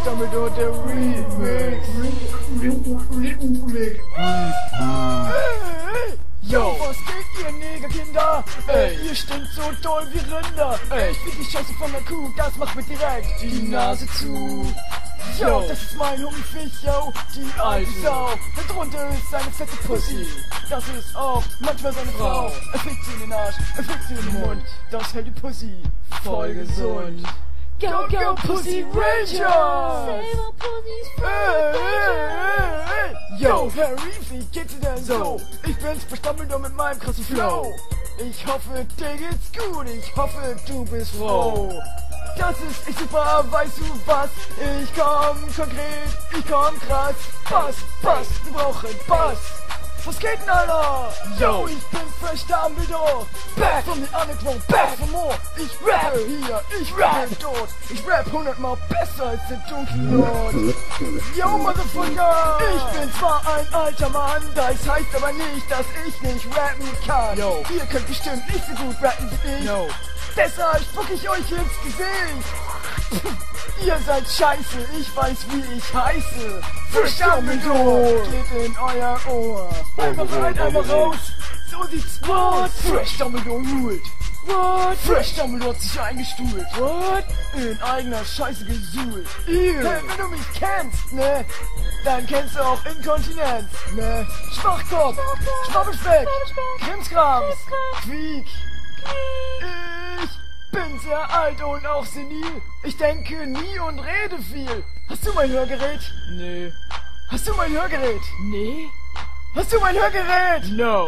Dumbledore, der Remix. Yo, was geht ihr Negerkinder? Ihr stinkt so doll wie Rinder. Ich find die Scheiße von der Kuh, das macht mir direkt die Nase zu. Yo, das ist mein Homie-Fisch, yo, die alte Sau. Da drunter ist seine fette Pussy. Das ist auch manchmal seine Frau. Er fickt sie in den Arsch, er fickt sie in den Mund. Das hält die Pussy voll gesund. Go, go, Pussy Rangers! Yo, Harry, wie geht's dir denn so? Ich bin's, Dumbledore mit meinem krassen Flow. Ich hoffe, dir geht's gut, ich hoffe, du bist froh. Das ist echt super, weißt du was? Ich komm konkret, ich komm krass. Bass, wir brauchen Bass. Was geht denn, Alter? Yo, ich bin fresh Dumbledore. Back from the underground, back for more. Ich rappe hier, ich rappe dort. Ich rap 100-mal besser als der dunkle Lord. Yo, Motherfucker! Ich bin zwar ein alter Mann, das heißt aber nicht, dass ich nicht rappen kann. Yo, ihr könnt bestimmt nicht so gut rappen wie ich. Yo. Deshalb spuck ich euch ins Gesicht. Ihr seid scheiße, ich weiß wie ich heiße. Frisch Dumbledore geht in euer Ohr. Einmal rein, einmal raus. So sieht's aus. Frisch Dumbledore ruled. What? Frisch Dumbledore hat sich eingestuhlt. What? In eigener Scheiße gesuhlt. Hey, wenn du mich kennst, ne? Dann kennst du auch Inkontinenz, ne? Schwachkopf, Schwabbelspeck, Krimskrams, Quiek. Ich bin sehr alt und auch senil. Ich denke nie und rede viel. Hast du mein Hörgerät? Nee. Hast du mein Hörgerät? Nee. Hast du mein Hörgerät? No.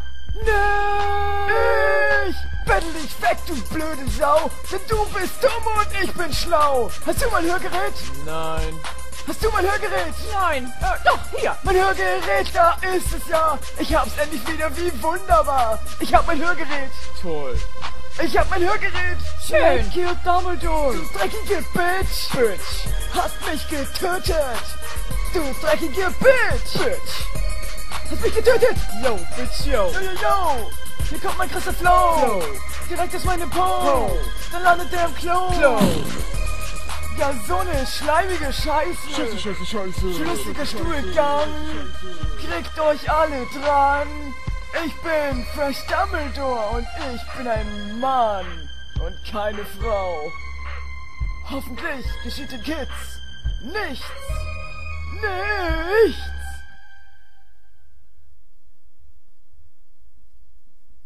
Nee. Ich bettel dich weg, du blöde Sau. Denn du bist dumm und ich bin schlau. Hast du mein Hörgerät? Nein. Hast du mein Hörgerät? Nein. Doch, hier. Mein Hörgerät, da ist es ja. Ich hab's endlich wieder, wie wunderbar. Ich hab mein Hörgerät. Toll. Ich hab mein Hörgerät! Schön! Kill Dumbledore! Du dreckige Bitch! Hast mich getötet! Du dreckige Bitch! Hast mich getötet! Yo, Bitch, yo! Yo! Hier kommt mein krasser Flow! Yo. Direkt aus meinem Po! Dann landet der im Klo! Ja, so ne schleimige Scheiße! Scheiße! Schlussiger Stuhlgang! Kriegt euch alle dran! Ich bin Fresh Dumbledore und ich bin ein Mann und keine Frau. Hoffentlich geschieht den Kids nichts.